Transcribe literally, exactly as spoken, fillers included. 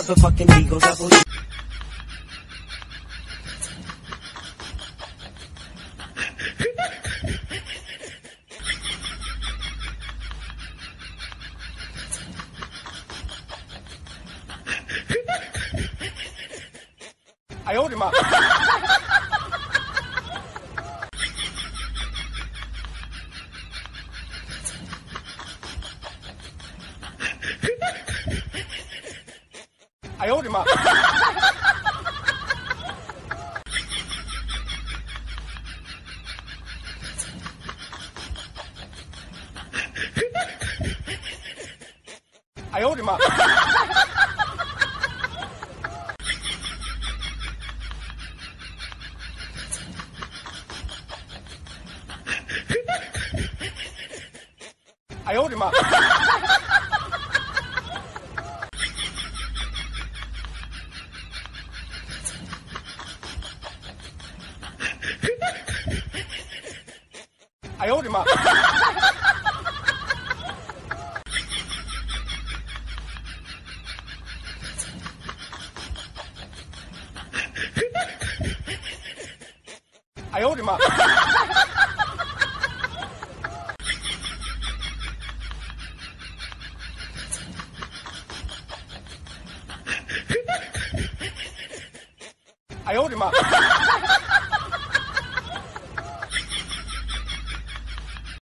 motherfucking Eagle Double G. I owed him up. I owed him up. I owed him up. I owed him up. I owed him up. I owed him up. I owed him up.